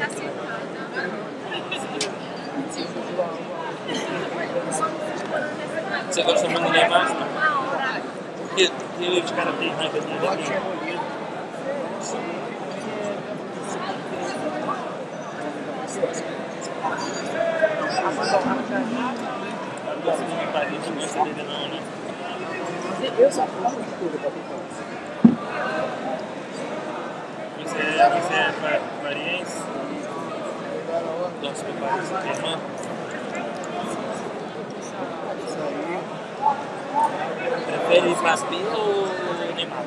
Você gosta muito do Neymar? Que os caras têm raiva dele. Eu só faço tudo, capitão. Você é pareense? Torce pro Paris, irmã? Prefere Mbappé ou Neymar?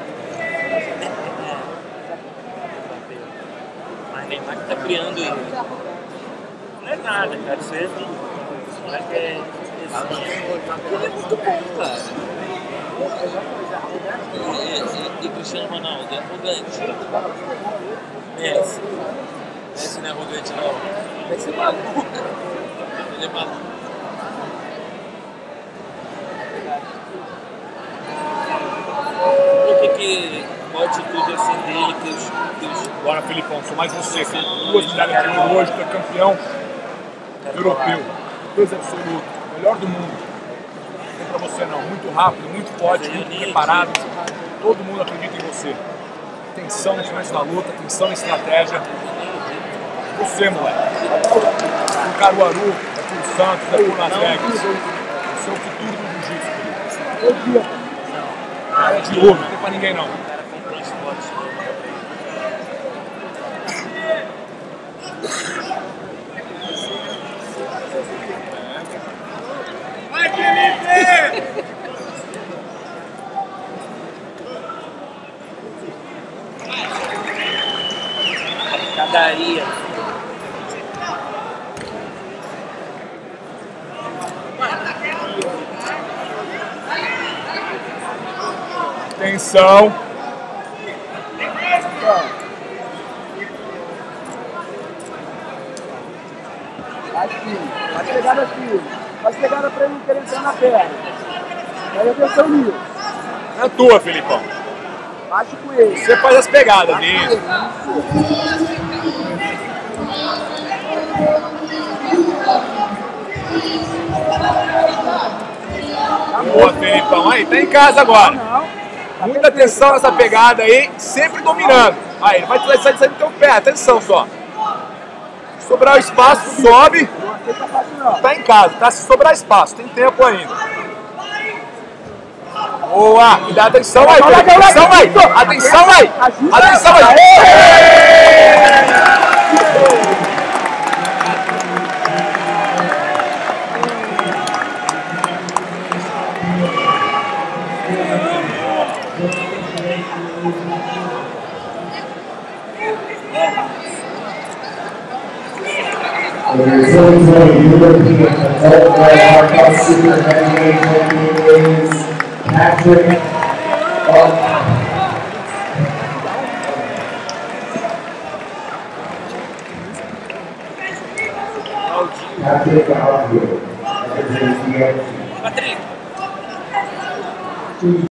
Mas Neymar que tá criando ele. Não é nada, cara. Isso é moleque é ele é muito bom, cara. E Cristiano Ronaldo é arrogante. Messi não é arrogante não. Messi é maluco. Ele é maluco. O que qual atitude assim dele que os... Bora, Felipão, sou mais você. Duas medalhas de ouro hoje, tu é campeão europeu. Peso absoluto, melhor do mundo. Não é pra você não, muito rápido, muito forte, muito preparado. Todo mundo acredita em você. Atenção no começo da luta, atenção na estratégia. Você, moleque. Do Caruaru, do Santos, da Las Vegas. Você é o futuro do Jiu-Jitsu. Cara de ouro, não tem pra ninguém não. O cara comprou esporte. Vai, Felipe! Cadaria. Atenção. Aqui, faz pegada aqui. Faz pegada pra ele não querer entrar na perna. Aí atenção nisso. É a tua, Felipão. Bate com ele. Você faz as pegadas nisso. Boa, Felipão. Aí, tá em casa agora. Muita atenção nessa pegada aí, sempre dominando. Aí, ele vai sair do teu pé, atenção só. Se sobrar o espaço, sobe. Tá em casa, tá? Se sobrar espaço, tem tempo ainda. Boa, me dá atenção aí, atenção aí, atenção aí, atenção aí. The results of European adult knockout super heavyweight champion is Patrick GAUDIO. Patrick.